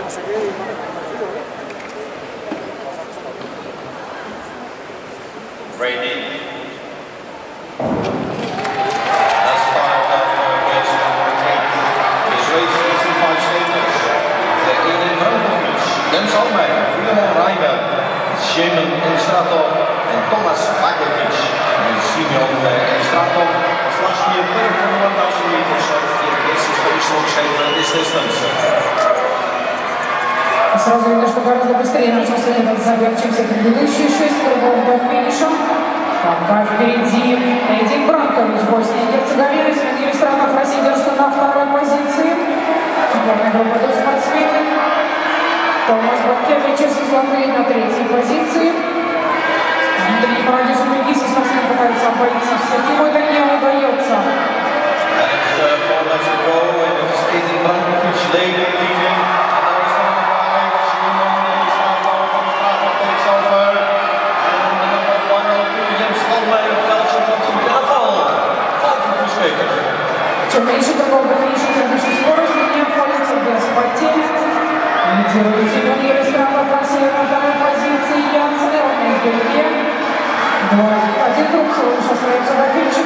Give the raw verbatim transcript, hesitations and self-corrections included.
Ready. As part of race number eight is race sixty-five statements. The Edin Brankovic, Jens Almeyer, Filemon Rijnberg, Shimon Elstratov and Thomas Bakovic. And Simeon Elstratov was last year third on the one thousand meters of the races for the strong saver at this distance. Сразу видно, что гораздо быстрее начался этот забег, чем все предыдущие шесть кругов до финиша. Пока впереди Эдин Бранкович, Босния и Герцеговина. Среди Эльстратов России держится на второй позиции. Сборная группа идут спортсмены. Томас Банкевич из Латвии на третьей позиции. Внутренний парадис Мегиса спортсмен пытается обойти всех. Ему это не удается. Чем меньше кругов до финиша, тем выше скорость, не обходится без потерь. Лидирует Семен Елистратов, Россия на второй позиции, Ян Снелл на Бельгии. Один круг всего лишь остается до финиша.